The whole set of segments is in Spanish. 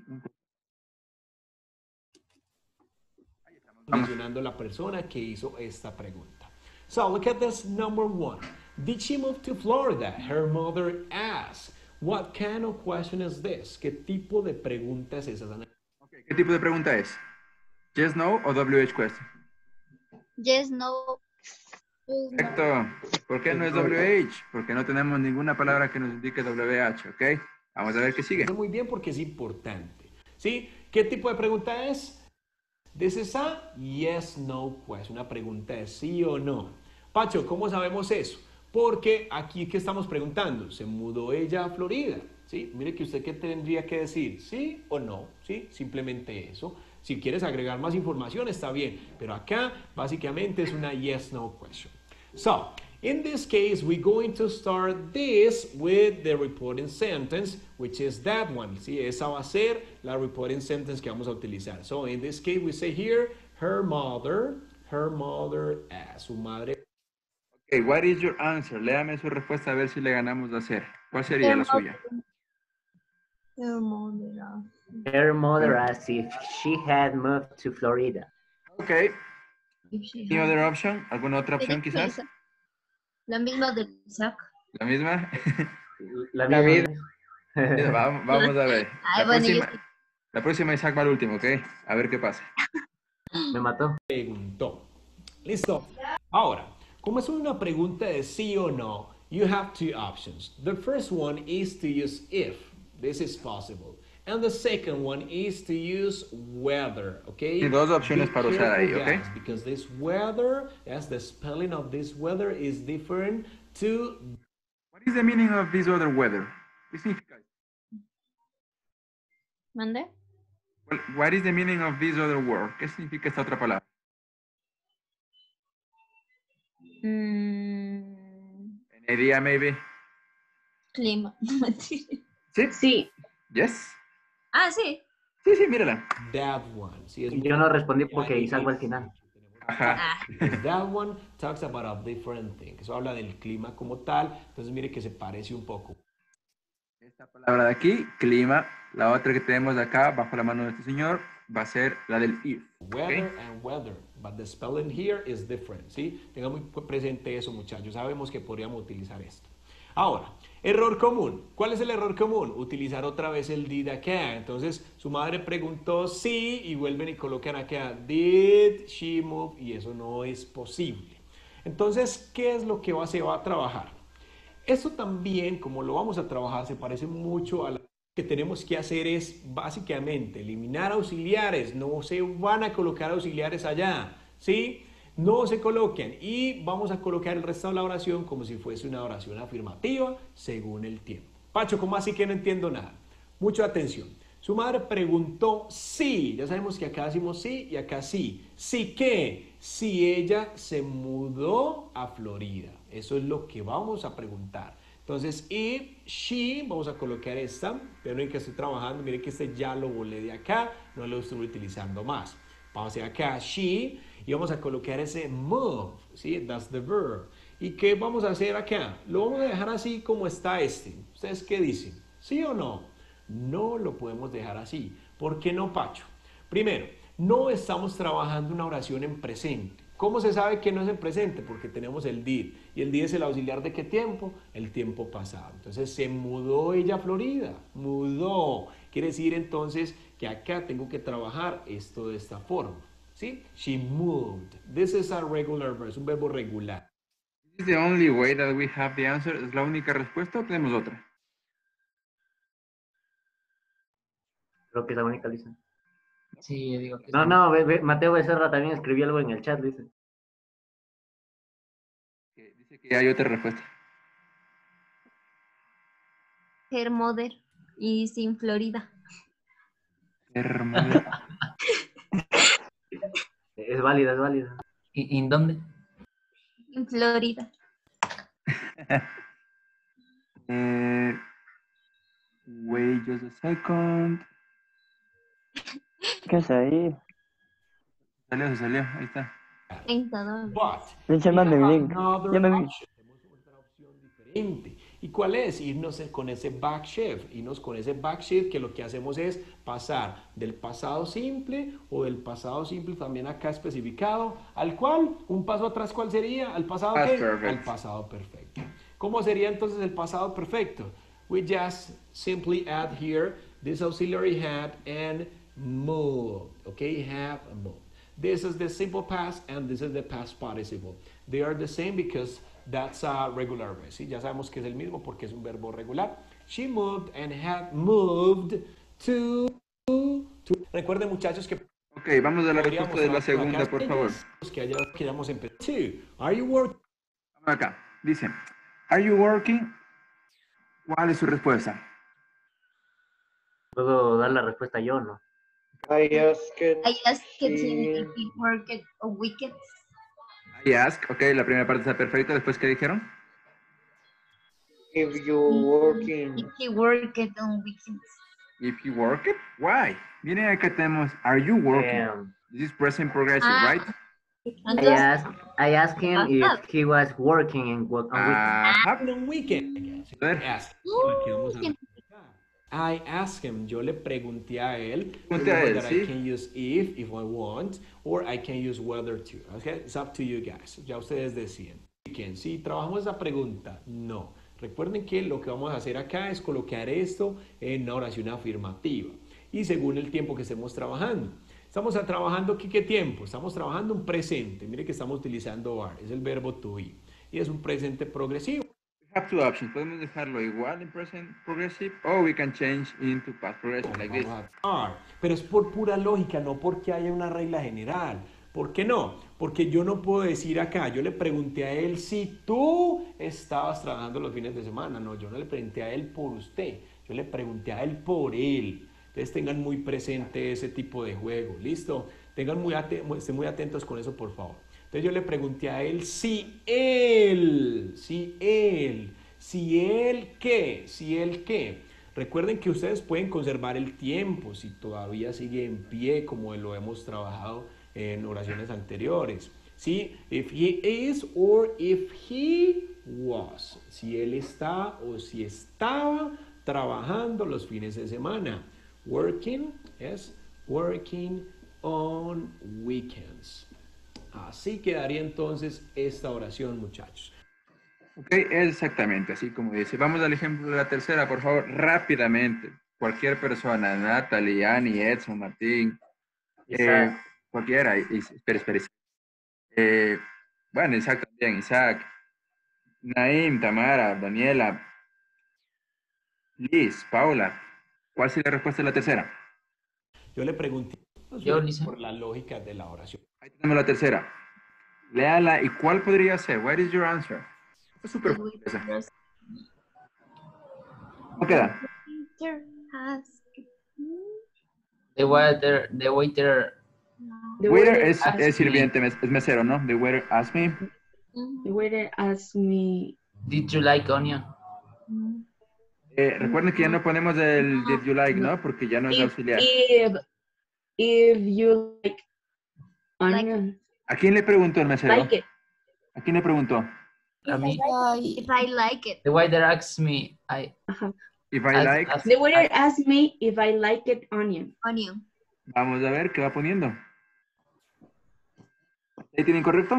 mencionando la persona que hizo esta pregunta. So look at this number one. Did she move to Florida? Her mother asked. What kind of question is this? ¿Qué tipo de pregunta es esa? Okay. ¿Qué tipo de pregunta es? Yes, no o WH question. Yes, no. Correcto. ¿Por qué no es WH? Porque no tenemos ninguna palabra que nos indique WH, ¿ok? Vamos a ver qué sigue. Muy bien, porque es importante. ¿Sí? ¿Qué tipo de pregunta es? This is a yes, no question. Una pregunta de sí o no. Pacho, ¿cómo sabemos eso? Porque aquí, ¿qué estamos preguntando? ¿Se mudó ella a Florida? ¿Sí? Mire que usted, ¿qué tendría que decir? ¿Sí o no? ¿Sí? Simplemente eso. Si quieres agregar más información, está bien. Pero acá, básicamente, es una yes, no question. So, in this case, we're going to start this with the reporting sentence, which is that one. ¿Sí? Esa va a ser la reporting sentence que vamos a utilizar. So, in this case, we say here, her mother asked. Su madre. Okay, what is your answer? Léame su respuesta a ver si le ganamos de hacer. ¿Cuál sería la suya? Her mother asked if she had moved to Florida. Ok. Any other option? ¿Alguna otra opción quizás? La misma de Isaac. ¿La misma? La misma. Vamos a ver. Ay, bueno, La próxima Isaac va al último, ¿ok? A ver qué pasa. Me mató. Preguntó. Listo. Ahora, como es una pregunta de sí o no, you have two options. The first one is to use if. This is possible. And the second one is to use whether, okay? Y dos opciones para usar ahí, okay? Because this weather, yes, the spelling of this weather is different to... What is the meaning of this other weather? ¿Qué significa? ¿Mande? What is the meaning of this other word? ¿Qué significa esta otra palabra? Energía, maybe. Clima. ¿Sí? Sí. Yes. Ah, sí. Sí, mírala. That one. Sí, yo no respondí porque Isaac va al final. Ajá. That one talks about a different thing. Eso habla del clima como tal. Entonces mire que se parece un poco. Esta palabra de aquí, clima. La otra que tenemos acá, bajo la mano de este señor, va a ser la del if. Weather and weather. But the spelling here is different. ¿Sí? Tengan muy presente eso, muchachos. Sabemos que podríamos utilizar esto. Ahora, error común. ¿Cuál es el error común? Utilizar otra vez el did acá. Entonces, su madre preguntó sí y vuelven y colocan acá did she move y eso no es posible. Entonces, ¿qué es lo que se va a trabajar? Esto también, como lo vamos a trabajar, se parece mucho a lo que tenemos que hacer es básicamente eliminar auxiliares. No se van a colocar auxiliares allá, ¿sí? No se coloquen y vamos a colocar el resto de la oración como si fuese una oración afirmativa según el tiempo. Pacho, ¿cómo así que no entiendo nada? Mucha atención. Su madre preguntó sí. Ya sabemos que acá decimos sí y acá sí. ¿Sí qué? Si ella se mudó a Florida. Eso es lo que vamos a preguntar. Entonces, if she, vamos a colocar esta. Pero en que estoy trabajando, miren que este ya lo volé de acá. No lo estoy utilizando más. Vamos a hacer acá she y vamos a colocar ese move, ¿sí? That's the verb. ¿Y qué vamos a hacer acá? Lo vamos a dejar así como está este. ¿Ustedes qué dicen? ¿Sí o no? No lo podemos dejar así. ¿Por qué no, Pacho? Primero, no estamos trabajando una oración en presente. ¿Cómo se sabe que no es en presente? Porque tenemos el did. ¿Y el did es el auxiliar de qué tiempo? El tiempo pasado. Entonces, se mudó ella a Florida. Mudó. Quiere decir entonces que acá tengo que trabajar esto de esta forma. ¿Sí? She moved. This is a regular verb. Es un verbo regular. Is the only way that we have the answer? ¿Es la única respuesta o tenemos otra? Creo que es la única, Lisa. Sí, yo digo que No, Mateo Becerra también escribió algo en el chat, dice. Dice que hay otra respuesta. Her mother y sin Florida. Her mother. Es válida, es válida. ¿Y en dónde? En Florida. Wait just a second. ¿Qué es ahí? Se salió, ahí está. En todo. But Pinche mando mi link. Ya me vi. tenemos otra opción diferente. ¿Y cuál es? Irnos con ese back shift. Irnos con ese back shift que lo que hacemos es pasar del pasado simple o del pasado simple también acá especificado, al cual, un paso atrás, ¿cuál sería? ¿Al pasado Past qué? perfect. Al pasado perfecto. ¿Cómo sería entonces el pasado perfecto? We just simply add here this auxiliary had and moved. Okay, have and moved. This is the simple past and this is the past participle. They are the same because that's a regular verb. ¿Sí? Ya sabemos que es el mismo porque es un verbo regular. She moved and had moved to. Recuerden, muchachos, que Ok, vamos a la podríamos respuesta de la trabajar segunda, acá por favor. que hayamos empezado. Two. Are you working? Vamos acá. Dice, are you working? ¿Cuál es su respuesta? ¿Puedo dar la respuesta yo o no? I asked him if he worked on weekends. I ask. Ok, la primera parte está perfecta. Después, ¿qué dijeron? If he worked on weekends. If you work it, why? Miren acá tenemos, are you working? This is present progressive, right? I asked him if he was working on weekends. On weekend. Ask. Aquí vamos a replicar. I asked him, yo le pregunté a él, Pregunté a él, that ¿sí? I can use if I want, or I can use whether to. Okay? It's up to you guys. Ya ustedes deciden. ¿Sí trabajamos esa pregunta? No. Recuerden que lo que vamos a hacer acá es colocar esto en una oración afirmativa y según el tiempo que estemos trabajando. Estamos trabajando aquí, ¿qué tiempo? Estamos trabajando un presente. Mire que estamos utilizando are, es el verbo to be y es un presente progresivo. We have two options. Podemos dejarlo igual en present progressive or we can change into past progressive like this. Pero es por pura lógica, no porque haya una regla general. ¿Por qué no? Porque yo no puedo decir acá, yo le pregunté a él si tú estabas trabajando los fines de semana. No, yo no le pregunté a él por usted, yo le pregunté a él por él. Entonces tengan muy presente ese tipo de juego, ¿listo? Estén muy atentos con eso, por favor. Entonces yo le pregunté a él si él qué. Recuerden que ustedes pueden conservar el tiempo si todavía sigue en pie como lo hemos trabajado en oraciones anteriores. ¿Sí? If he is or if he was. Si él está o si estaba trabajando los fines de semana. Working es working on weekends. Así quedaría entonces esta oración, muchachos. Ok, exactamente, así como dice. Vamos al ejemplo de la tercera, por favor, rápidamente. Cualquier persona, Natalie, Annie, Edson, Martín, cualquiera. Espera. Bueno, Isaac también, Isaac, Naim, Tamara, Daniela, Liz, Paula. ¿Cuál sería la respuesta de la tercera? Yo le pregunté por la lógica de la oración. Ahí tenemos la tercera. Léala. ¿Y cuál podría ser? What is your answer? Es súper fácil esa. ¿Cómo queda? The waiter Waiter es sirviente, es mesero, ¿no? The waiter asked me. The waiter asked me. did you like onion? Recuerden que ya no ponemos el did you like, ¿no? Porque ya no es auxiliar. If you like onion. ¿A quién le preguntó el mesero? Like it. ¿A quién le preguntó? A mí. If I like it. The waiter asks me, If I like. The waiter asked me if I like it onion. Onion. Vamos a ver qué va poniendo. ¿Ahí tienen correcto?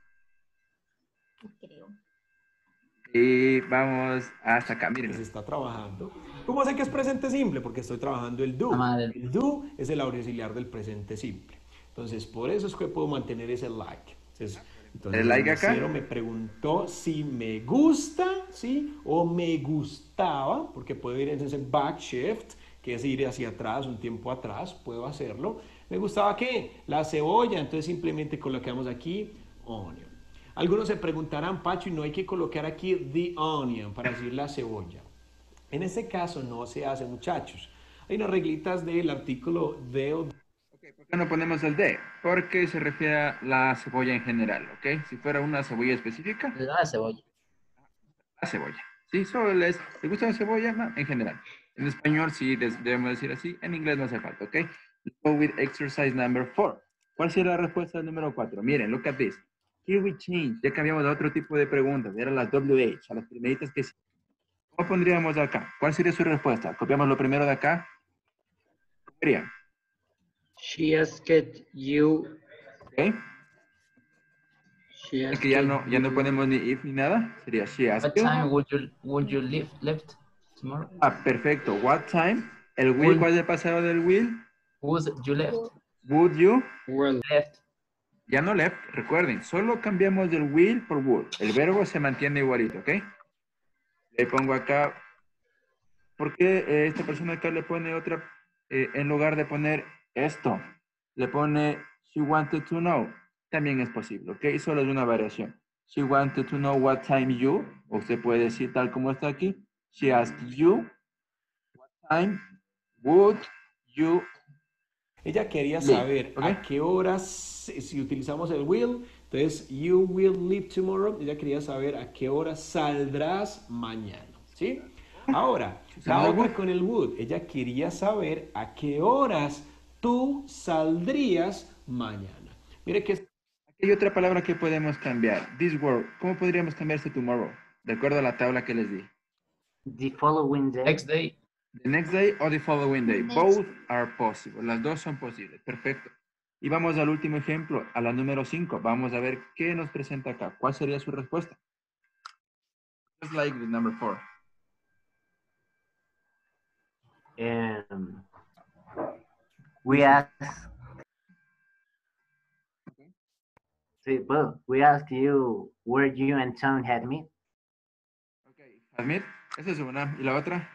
Creo. Y vamos hasta acá, miren. Se está trabajando. ¿Cómo sé que es presente simple? Porque estoy trabajando el do. El do es el auxiliar del presente simple. Entonces, por eso es que puedo mantener ese like. Entonces ¿el like acá? El me preguntó si me gusta, ¿sí? O me gustaba, porque puedo ir en ese back shift, que es ir hacia atrás, un tiempo atrás, puedo hacerlo. ¿Me gustaba qué? La cebolla, entonces simplemente colocamos aquí onion. Algunos se preguntarán, Pacho, y no hay que colocar aquí the onion para decir la cebolla. En este caso no se hace, muchachos. Hay unas reglitas del artículo de... Okay, ¿por qué no ponemos el de? Porque se refiere a la cebolla en general, ¿ok? Si fuera una cebolla específica. La cebolla. La cebolla. Sí, solo ¿le gusta la cebolla? No, en general. En español sí debemos decir así, en inglés no hace falta, ¿ok? Let's go with exercise number 4. ¿Cuál sería la respuesta número 4? Miren, look at this. Here we change. Ya cambiamos a otro tipo de preguntas. Eran las WH, a las primeritas que sí. ¿Cómo pondríamos acá? ¿Cuál sería su respuesta? Copiamos lo primero de acá. ¿Cómo sería? She asked you. ¿Ok? She Es asked que ya no you. ponemos ni if ni nada. Sería she asked What you. time would you leave left tomorrow? Ah, perfecto. What time? El will, Would ¿cuál es el pasado del will? you left? Would you? Well, Left. Ya no left, recuerden, solo cambiamos del will por would. El verbo se mantiene igualito, ¿ok? Le pongo acá, ¿por qué esta persona acá le pone otra, en lugar de poner esto, le pone she wanted to know? También es posible, ¿ok? Solo es una variación. She wanted to know what time you, o usted puede decir tal como está aquí, she asked you, what time would you Ella quería leave, saber ¿ok? a qué horas, si utilizamos el will, entonces you will leave tomorrow. Ella quería saber a qué hora saldrás mañana, ¿sí? Ahora, la Usamos el otra would. con el would, ella quería saber a qué horas tú saldrías mañana. Mire que Aquí hay otra palabra que podemos cambiar. This word. ¿Cómo podríamos cambiarse tomorrow? De acuerdo a la tabla que les di. The following day. Next day. The next day or the following day. Next. Both are possible. Las dos son posibles. Perfecto. Y vamos al último ejemplo, a la número 5. Vamos a ver qué nos presenta acá. ¿Cuál sería su respuesta? Just like the number 4. We ask. Sí, well, we ask you where you and Tom had met. Ok. Admit. Esa es una. ¿Y la otra?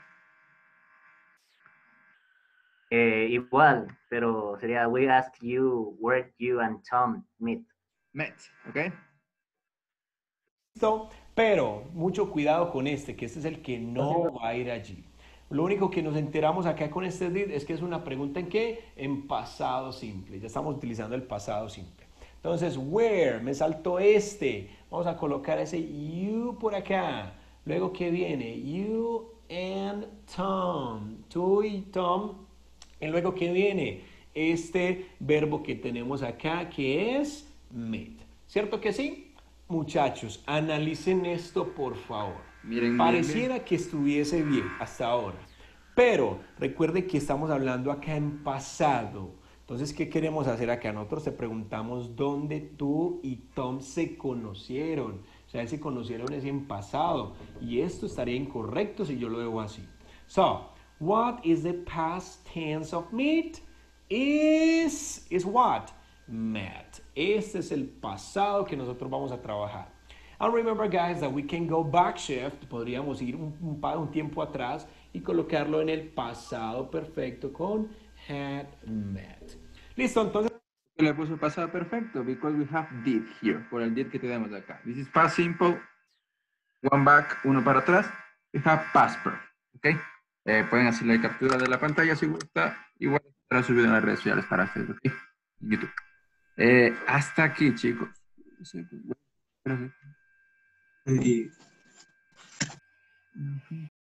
Igual, pero sería we ask you where you and Tom met. Met. Ok. listo, pero mucho cuidado con este, que este es el que no va a ir allí. Lo único que nos enteramos acá con este did es que es una pregunta en qué? En pasado simple. Ya estamos utilizando el pasado simple. Entonces, where, me saltó este. Vamos a colocar ese you por acá. Luego, ¿qué viene? You and Tom. Tú y Tom. Y luego, ¿qué viene? Este verbo que tenemos acá, que es met. ¿Cierto que sí? Muchachos, analicen esto por favor. Miren, Pareciera que estuviese bien hasta ahora, pero recuerde que estamos hablando acá en pasado. Entonces, ¿qué queremos hacer acá? Nosotros te preguntamos dónde tú y Tom se conocieron. O sea, se conocieron es en pasado. Y esto estaría incorrecto si yo lo veo así. So, what is the past tense of meet? Is what? Met. Este es el pasado que nosotros vamos a trabajar. And remember, guys, that we can go back shift. Podríamos ir un tiempo atrás y colocarlo en el pasado perfecto con had met. Listo, entonces. Le puso pasado perfecto because we have did here. Por el did que tenemos acá. This is past simple. One back, uno para atrás. We have past perfect. ¿Ok? Pueden hacerle captura de la pantalla si gusta. Igual estará subido en las redes sociales para Facebook, ¿ok? En YouTube. Hasta aquí, chicos.